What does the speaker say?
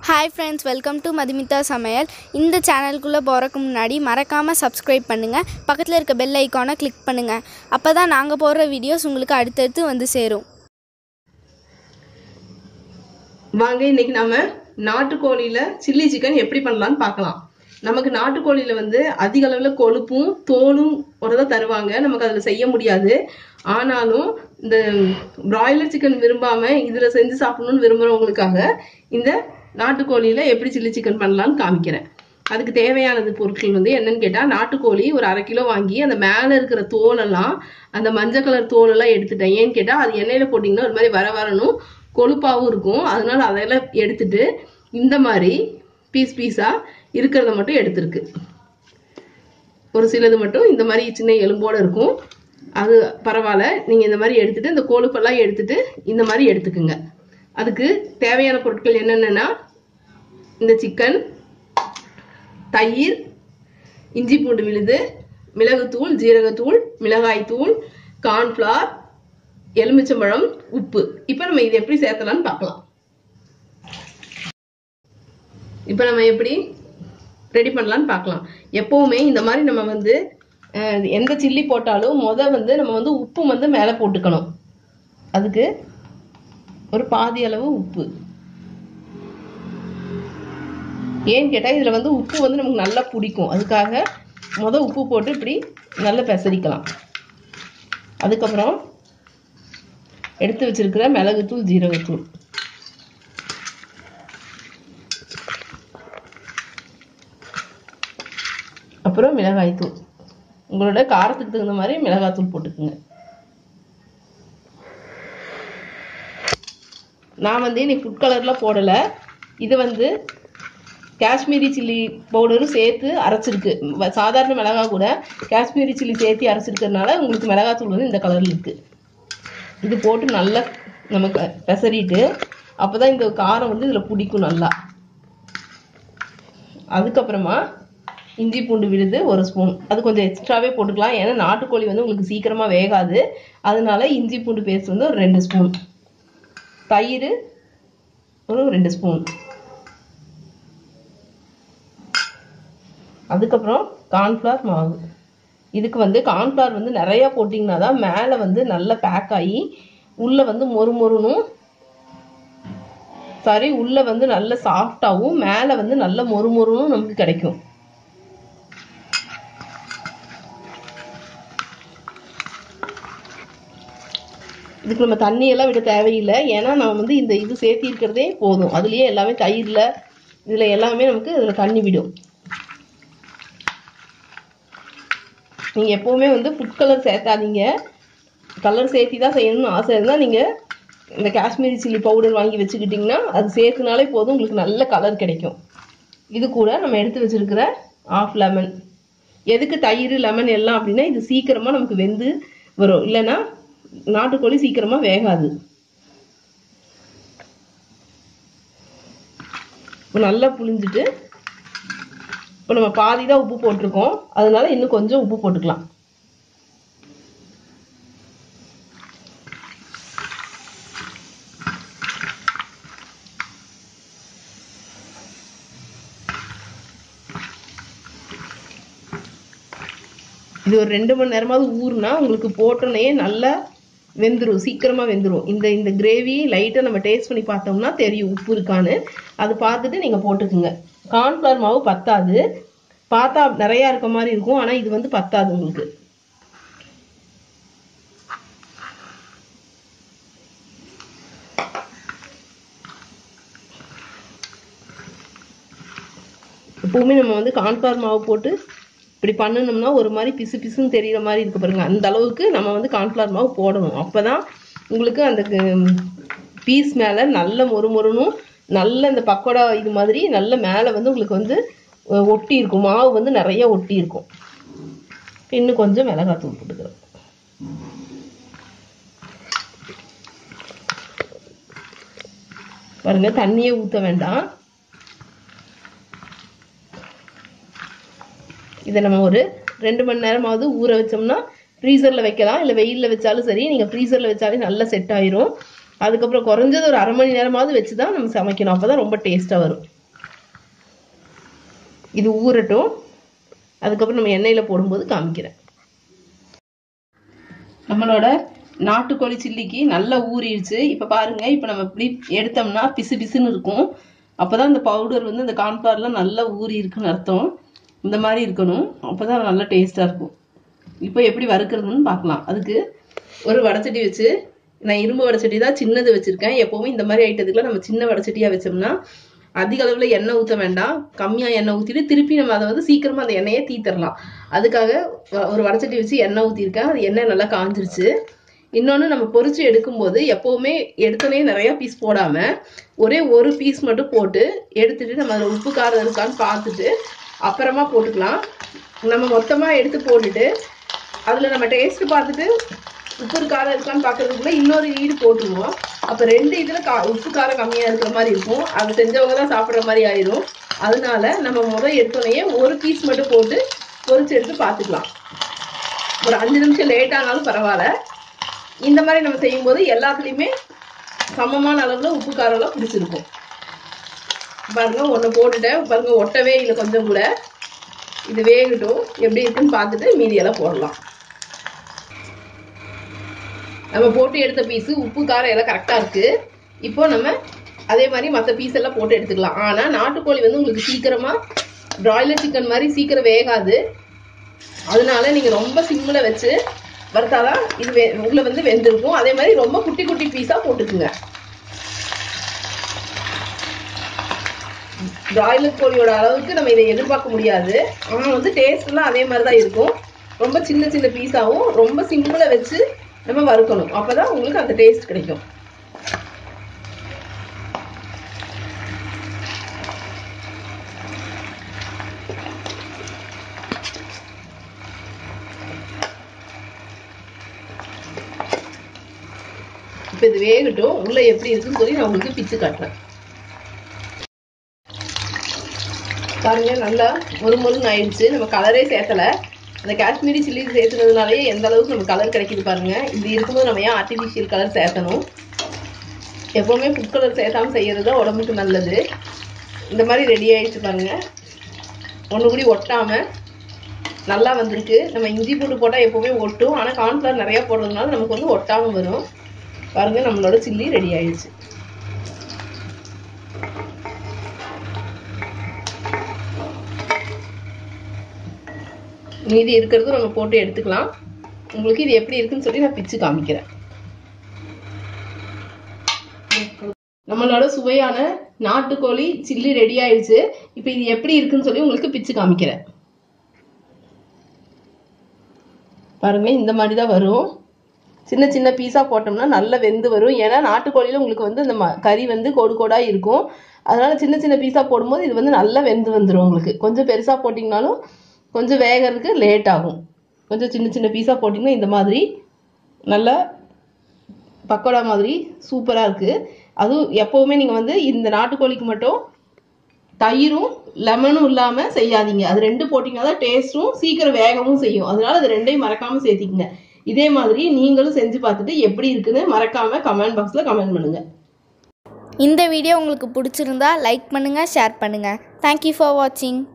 Hi friends, welcome to Madhumita Samayal. இந்த சேனலுக்குள்ள போறதுக்கு முன்னாடி மறக்காம subscribe பண்ணுங்க. பக்கத்துல இருக்க bell ஐகானை click பண்ணுங்க. அப்பதான் நாங்க போடுற வீடியோஸ் உங்களுக்கு அடுத்தடுத்து வந்து சேரும். வாங்க இன்னைக்கு நாம நாட்டுக்கோழியில சில்லி சிக்கன் எப்படி பண்ணலாம்னு பார்க்கலாம். நமக்கு நாட்டுக்கோழியில வந்து அதிக அளவுல கொழுப்பும் தோலும் ஒருதா தருவாங்க. நமக்கு அதுல செய்ய முடியாது. ஆனாலும் இந்த பிராய்லர் சிக்கன் விரும்பாம இதுல செஞ்சு சாப்பிடணும்னு விரும்புறவங்களுக்காக இந்த நாட்டுக்கோழியில எப்படி சில்லி சிக்கன் பண்ணலாம்னு காமிக்கிறேன். அதுக்கு தேவையானது பொருட்கள் வந்து என்னன்னு கேட்டா, நாட்டுக்கோழி ஒரு 1/2 கிலோ வாங்கி அந்த மேல இருக்கிற தோலெல்லாம், அந்த மஞ்சள் கலர் தோலெல்லாம் எடுத்துட்டேன். ஏன்னு கேட்டா அது எண்ணெயில போட்டீங்கன்னா ஒரு மாதிரி வரணும் கொழுப்பாவும் இருக்கும். அதனால அதெல்லாம் எடுத்துட்டு இந்த மாதிரி பீஸ் பீஸா இருக்கிறத மட்டும் எடுத்துருக்கு. ஒரு சிலது மட்டும் இந்த மாதிரி சின்ன எலும்போட இருக்கும். அது பரவாயில்ல, நீங்க இந்த மாதிரி எடுத்துட்டு இந்த கொழுப்பெல்லாம் எடுத்துட்டு இந்த மாதிரி எடுத்துக்குங்க. அதுக்கு தேவையான பொருட்கள் என்னென்னா, இந்த சிக்கன், தயிர், இஞ்சி பூண்டு விழுது, மிளகுத்தூள், ஜீரகத்தூள், மிளகாய்த்தூள், கார்ன்ஃப்ளவர், எலுமிச்சம்பழம், உப்பு. இப்போ நம்ம இது எப்படி சேர்த்தலாம்னு பார்க்கலாம். இப்போ நம்ம எப்படி ரெடி பண்ணலாம்னு பார்க்கலாம். எப்பவுமே இந்த மாதிரி நம்ம வந்து எந்த சில்லி போட்டாலும் வந்து நம்ம வந்து உப்பு வந்து மேலே போட்டுக்கணும். அதுக்கு ஒரு பாதி அளவு உப்பு. ஏன்னு கேட்டா இதுல வந்து உப்பு வந்து நமக்கு நல்லா பிடிக்கும். அதுக்காக உப்பு போட்டு இப்படி நல்லா பெசரிக்கலாம். அதுக்கப்புறம் எடுத்து வச்சிருக்கிற மிளகுத்தூள், ஜீரகத்தூள், அப்புறம் மிளகாய்த்தூள். உங்களோட காரத்துக்கு தகுந்த மாதிரி மிளகாய்த்தூள் போட்டுக்குங்க. நான் வந்து இன்னைக்கு ஃபுட் கலர்லாம் போடல. இது வந்து காஷ்மீரி சில்லி பவுடரும் சேர்த்து அரைச்சிருக்கு. சாதாரண மிளகாய் கூட காஷ்மீரி சில்லி சேர்த்து அரைச்சிருக்கிறதுனால உங்களுக்கு மிளகாத்தூள் வந்து இந்த கலர்ல இருக்கு. இது போட்டு நல்லா நமக்கு பெசரிட்டு அப்பதான் இந்த காரம் வந்து இதுல பிடிக்கும் நல்லா. அதுக்கப்புறமா இஞ்சி பூண்டு விழுது 1 ஸ்பூன். அது கொஞ்சம் எக்ஸ்ட்ராவே போட்டுக்கலாம். ஏன்னா நாட்டுக்கோழி வந்து உங்களுக்கு சீக்கிரமா வேகாது. அதனால இஞ்சி பூண்டு பேஸ்ட் வந்து ஒரு 2 ஸ்பூன். தயிர் ஒரு 2 ஸ்பூன். அதுக்கப்புறம் கார்ன்ஃப்ளவர் மாவு. இதுக்கு வந்து கார்ன்ஃப்ளவர் வந்து நிறைய போட்டிங்கன்னா தான் மேலே வந்து நல்லா பேக் ஆகி உள்ள வந்து மொறுமொறுனும், உள்ள வந்து நல்ல சாஃப்டாகவும் மேலே வந்து நல்ல மொறுமொறுனும் நமக்கு கிடைக்கும். இதுக்கு நம்ம தண்ணியெல்லாம் விட தேவையில்லை. ஏன்னா நம்ம வந்து இந்த இது சேர்த்தி இருக்கிறதே போதும். அதுலேயே எல்லாமே தயிரில் இதில் எல்லாமே நமக்கு இதில் தண்ணி விடும். நீங்கள் எப்போவுமே வந்து ஃபுட் கலர் சேர்த்தாதீங்க. கலர் சேர்த்தி தான் செய்யணும்னு ஆசை இருந்தால் நீங்கள் இந்த காஷ்மீரி சில்லி பவுடர் வாங்கி வச்சுக்கிட்டிங்கன்னா அது சேர்த்துனாலே போதும், உங்களுக்கு நல்ல கலர் கிடைக்கும். இது கூட நம்ம எடுத்து வச்சுருக்கிற 1/2 லெமன். எதுக்கு தயிர் லெமன் எல்லாம் அப்படின்னா இது சீக்கிரமாக நமக்கு வெந்து வரும். இல்லைன்னா நாட்டுக்கோழி சீக்கிரமா வேகாது. நல்லா புளிஞ்சிட்டு இப்போ நம்ம பாதி தான் உப்பு போட்டிருக்கோம். அதனால இன்னும் கொஞ்சம் உப்பு போட்டுக்கலாம். இது ஒரு 2 மணி நேரமாவது ஊறுனா உங்களுக்கு போட்டோன்னே நல்லா வெந்துடும், சீக்கிரமா வெந்துடும். இந்த கிரேவி லைட்டா நம்ம டேஸ்ட் பண்ணி பார்த்தோம்னா தெரியும் உப்பு இருக்கான்னு. அது பார்த்துட்டு நீங்க போட்டுக்குங்க. கார்ன்ஃப்ளவர் மாவு பத்தாது. பார்த்தா நிறைய இருக்க மாதிரி இருக்கும், ஆனா இது வந்து பத்தாது உங்களுக்கு. எப்பவுமே நம்ம வந்து கார்ன்ஃப்ளவர் மாவு போட்டு இப்படி பண்ணணும்னா ஒரு மாதிரி பிசு பிசுன்னு தெரிகிற மாதிரி இருக்கு பாருங்க. அந்த அளவுக்கு நம்ம வந்து கார்ன்ஃப்ளவர் மாவு போடணும். அப்பதான் உங்களுக்கு அந்த பீஸ் மேலே நல்ல மொறுமொறுனும் நல்ல இந்த பக்கோடா இது மாதிரி நல்ல மேலே வந்து உங்களுக்கு வந்து ஒட்டி இருக்கும். மாவு வந்து நிறைய ஒட்டி இருக்கும். இன்னும் கொஞ்சம் மிளகாத்தூள் போட்டுக்கிறோம். பாருங்க, தண்ணியே ஊற்ற வேண்டாம். இதை நம்ம ஒரு 2 மணி நேரமாவது ஊற வச்சோம்னா ஃப்ரீசர்ல வைக்கலாம். இல்லை வெயிலில் வச்சாலும் சரி. நீங்கள் ஃப்ரீசர்ல வச்சாலே நல்லா செட் ஆயிரும். அதுக்கப்புறம் குறைஞ்சது ஒரு 1/2 மணி நேரமாவது வச்சு தான் நம்ம சமைக்கணும். அப்போ தான் ரொம்ப டேஸ்ட்டாக வரும். இது ஊறட்டும். அதுக்கப்புறம் நம்ம எண்ணெயில் போடும்போது காமிக்கிறேன். நம்மளோட நாட்டுக்கோழி சில்லிக்கு நல்லா ஊறிடுச்சு. இப்போ பாருங்க, இப்போ நம்ம இப்படி எடுத்தோம்னா பிசு பிசுன்னு இருக்கும். அப்போதான் இந்த பவுடர் வந்து இந்த கார்ன்ஃப்ளவர்லாம் நல்லா ஊறி இருக்குன்னு அர்த்தம். இந்த மாதிரி இருக்கணும், அப்போதான் நல்லா டேஸ்ட்டாக இருக்கும். இப்போ எப்படி வறுக்கிறதுன்னு பார்க்கலாம். அதுக்கு ஒரு வடைச்சட்டி வச்சு, நான் இரும்பு வடைச்சட்டி தான் சின்னது வச்சுருக்கேன். எப்போவுமே இந்த மாதிரி ஐட்டத்துக்குலாம் நம்ம சின்ன வடைச்சட்டியாக வச்சோம்னா அதிக அளவில் எண்ணெய் ஊற்ற வேண்டாம். கம்மியாக எண்ணெய் ஊற்றிட்டு திருப்பி நம்ம அதை வந்து சீக்கிரமாக அந்த எண்ணெயை தீத்தரலாம். அதுக்காக ஒரு வடைச்சட்டி வச்சு எண்ணெய் ஊற்றிருக்கேன். அது எண்ணெய் நல்லா காஞ்சிருச்சு. இன்னொன்று, நம்ம பொரிச்சு எடுக்கும்போது எப்போவுமே எடுத்தோடனே நிறையா பீஸ் போடாமல் ஒரே ஒரு பீஸ் மட்டும் போட்டு எடுத்துட்டு நம்ம அதில் உப்பு காரம் இருக்கான்னு பார்த்துட்டு அப்புறமா போட்டுக்கலாம். நம்ம மொத்தமாக எடுத்து போட்டுட்டு அதில் நம்ம டேஸ்ட்டு பார்த்துட்டு உப்பு காரம் இருக்கான்னு பார்க்கறதுக்குள்ள இன்னொரு ஈடு போட்டுருவோம். அப்போ 2 இதில் உப்பு காரம் கம்மியாக இருக்கிற மாதிரி இருக்கும். அது செஞ்சவங்க தான் சாப்பிட்ற மாதிரி ஆயிடும். அதனால நம்ம எடுத்தோடனே ஒரு பீஸ் மட்டும் போட்டு பொரிச்சு எடுத்து பார்த்துக்கலாம். ஒரு 5 நிமிஷம் லேட் ஆனாலும் பரவாயில்ல. இந்த மாதிரி நம்ம செய்யும்போது எல்லாத்துலேயுமே சமமான அளவில் உப்பு காரம்லாம் பிடிச்சிருக்கும். பாருங்க, ஒன்று போட்டுட்டேன். பாருங்க, ஒட்டவே இல்லை கொஞ்சம் கூட. இது வேகட்டும், எப்படி இருக்குன்னு பார்த்துட்டு மீதியெல்லாம் போடலாம். நம்ம போட்டு எடுத்த பீஸு உப்பு காரம் எல்லாம் கரெக்டாக இருக்குது. இப்போ நம்ம அதே மாதிரி மற்ற பீஸ் எல்லாம் போட்டு எடுத்துக்கலாம். ஆனால் நாட்டுக்கோழி வந்து உங்களுக்கு சீக்கிரமாக பிராய்லர் சிக்கன் மாதிரி சீக்கிரம் வேகாது. அதனால நீங்கள் ரொம்ப சிம்மில் வச்சு வறுத்தாதான் இது உள்ள வந்து வெந்திருக்கும். அதே மாதிரி ரொம்ப குட்டி குட்டி பீஸாக போட்டுக்குங்க. பிராய்லர் கோழியோட அளவுக்கு நம்ம இதை எதிர்பார்க்க முடியாது. ஆனால் வந்து டேஸ்ட்லாம் அதே மாதிரி தான் இருக்கும். ரொம்ப சின்ன சின்ன பீஸாகவும் ரொம்ப சிம்மில் வச்சு நம்ம வறுக்கணும். அப்போதான் உங்களுக்கு அந்த டேஸ்ட் கிடைக்கும். இப்போ இது வேகட்டும். உள்ள எப்படி இருக்குன்னு சொல்லி நான் உங்களுக்கு பிச்சு காட்டுறேன். பாருங்க, நல்லா மொறுமொறுன்னு ஆயிடுச்சு. நம்ம கலரே சேர்த்தலை. அந்த காஷ்மீரி சில்லி சேர்த்துனதுனாலே எந்த அளவுக்கு நம்ம கலர் கிடைக்குது பாருங்க. இது இருக்கும்போது நம்ம ஏன் ஆர்டிஃபிஷியல் கலர் சேர்த்தணும்? எப்போவுமே ஃபுட் கலர் சேர்த்தாமல் செய்கிறது தான் உடம்புக்கு நல்லது. இந்த மாதிரி ரெடி ஆகிடுச்சு பாருங்க. ஒன்று கூடி ஒட்டாமல் நல்லா வந்திருக்கு. நம்ம இஞ்சி பூண்டு போட்டால் எப்போவுமே ஒட்டும். ஆனால் கார்ன்ஃப்ளவர் நிறையா போடுறதுனால நமக்கு வந்து ஒட்டாமல் வரும். பாருங்க, நம்மளோட சில்லி ரெடி ஆயிடுச்சு. மீதி இருக்கிறதும் நம்ம போட்டு எடுத்துக்கலாம். உங்களுக்கு இது எப்படி இருக்குன்னு சொல்லி நான் பிச்சு காமிக்கிறேன். நம்மளோட சுவையான நாட்டுக்கோழி சில்லி ரெடி ஆயிடுச்சு. இப்போ இது எப்படி இருக்குன்னு சொல்லி உங்களுக்கு பிச்சு காமிக்கிறேன். பாருங்க, இந்த மாதிரி தான் வரும். சின்ன சின்ன பீஸாக போட்டோம்னா நல்லா வெந்து வரும். ஏன்னா நாட்டுக்கோழியில் உங்களுக்கு வந்து இந்த கறி வந்து கோடு கோடாக இருக்கும். அதனால சின்ன சின்ன பீஸாக போடும்போது இது வந்து நல்லா வெந்து வந்துடும். உங்களுக்கு கொஞ்சம் பெருசாக போட்டிங்கனாலும் கொஞ்சம் வேகிறதுக்கு லேட் ஆகும். கொஞ்சம் சின்ன சின்ன பீஸாக போட்டிங்கன்னா இந்த மாதிரி நல்லா பக்கோடா மாதிரி சூப்பராக இருக்குது. அதுவும் எப்போவுமே நீங்கள் வந்து இந்த நாட்டுக்கோழிக்கு மட்டும் தயிரும் லெமனும் இல்லாமல் செய்யாதீங்க. அது 2 போட்டிங்கன்னா தான் டேஸ்ட்டும் சீக்கிரம் வேகவும் செய்யும். அதனால அது 2ஐயும் மறக்காமல் சேர்த்திக்கங்க. இதே மாதிரி நீங்களும் செஞ்சு பார்த்துட்டு எப்படி இருக்குன்னு மறக்காமல் கமெண்ட் பாக்ஸில் கமெண்ட் பண்ணுங்கள். இந்த வீடியோ உங்களுக்கு பிடிச்சிருந்தா லைக் பண்ணுங்கள், ஷேர் பண்ணுங்கள். தேங்க்யூ ஃபார் வாட்சிங்.